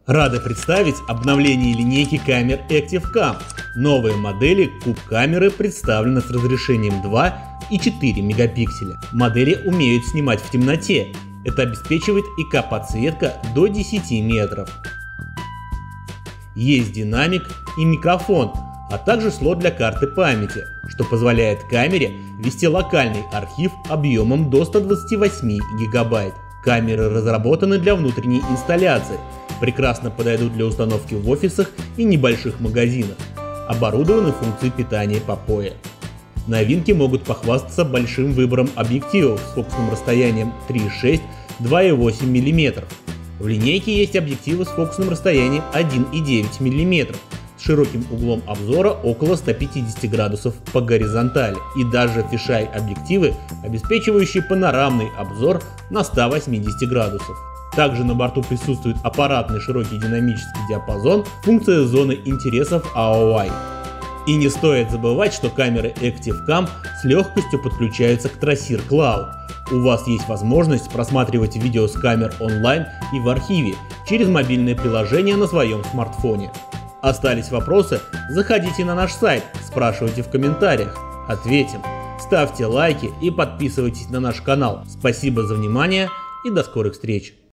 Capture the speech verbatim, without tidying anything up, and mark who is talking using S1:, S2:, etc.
S1: Рады представить обновление линейки камер ActiveCam. Новые модели куб-камеры представлены с разрешением два и четыре мегапикселя. Модели умеют снимать в темноте. Это обеспечивает ай ка подсветка до десяти метров. Есть динамик и микрофон, а также слот для карты памяти, что позволяет камере вести локальный архив объемом до ста двадцати восьми гигабайт. Камеры разработаны для внутренней инсталляции, прекрасно подойдут для установки в офисах и небольших магазинах, оборудованы функцией питания по ПОЭ. Новинки могут похвастаться большим выбором объективов с фокусным расстоянием три и шесть — два и восемь миллиметров. В линейке есть объективы с фокусным расстоянием один и девять миллиметров, с широким углом обзора около ста пятидесяти градусов по горизонтали, и даже фишай объективы, обеспечивающие панорамный обзор на ста восьмидесяти градусов. Также на борту присутствует аппаратный широкий динамический диапазон, функция зоны интересов эй о ай. И не стоит забывать, что камеры ActiveCam с легкостью подключаются к Trasir Cloud. У вас есть возможность просматривать видео с камер онлайн и в архиве через мобильное приложение на своем смартфоне. Остались вопросы? Заходите на наш сайт, спрашивайте в комментариях, ответим. Ставьте лайки и подписывайтесь на наш канал. Спасибо за внимание и до скорых встреч!